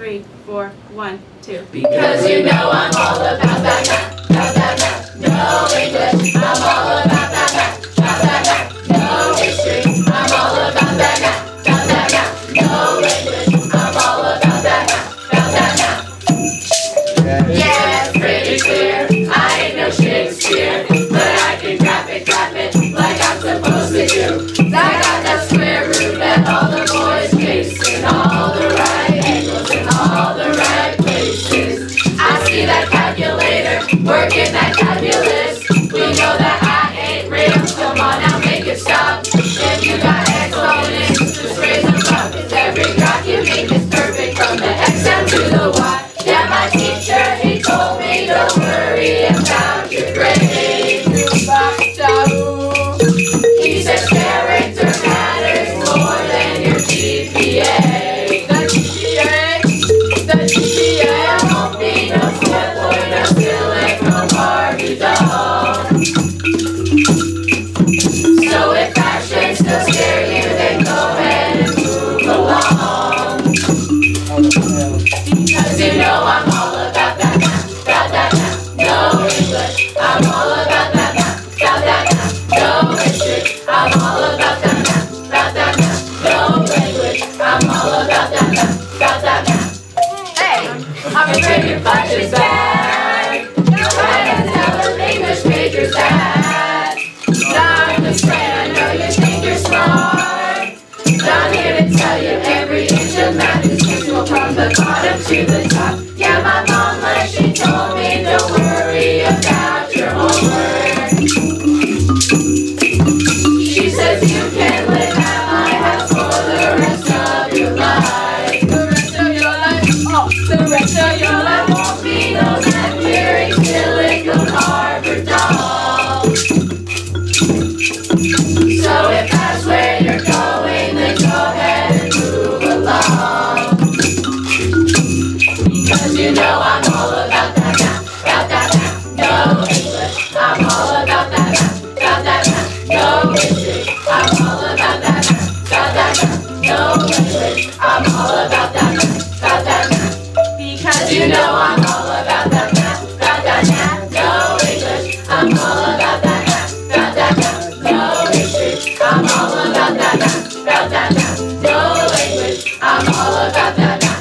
3, 4, 1, 2. Because you know I'm all about that math, no English, I'm all about that math, no history, I'm all about that math, no English, I'm all about that math, Yeah, it's pretty clear, I ain't no Shakespeare, but I can graph it like I'm supposed to do. I got that square root that all the boys chase in all the right angles in all the right places. I see that calculator working that calculus. We know that I ain't real. Come on now, make it stop. If you got exponents, just raise them up. 'Cause every graph you make is perfect from the x down to the y. Yeah, my teacher, he told me don't worry about your grades. He says character matters more than your GPA. The GPA won't be no step or no silicone Barbie doll. So if fashion still scare you, then go ahead and move along. Because you know I'm all about that math, no English, I'm all about that math, no history, I'm all about that math, no language, I'm all about that math, Hey, I'm a drinking punches bag. Trying to tell an English major's that. Now I'm just saying, I know you think you're smart. I'm here to tell you every inch of math is useful from the bottom to the top. Yeah, my mama, she told me don't worry about your homework. She says you can live at my house for the rest of your life. The rest of your life, the rest of your life won't be no hearing silicone Harvard doll. So if that's where you're going, then go ahead and move along. Because you know I'm all about that math, no English, I'm all about that math, no history, I'm all about that math, no language, I'm all about that math, because you know I'm all about that math, no English, I'm all about that math, no history, I'm all about that math, no language, I'm all about that math.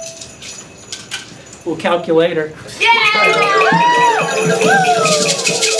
Well, calculator. Yeah!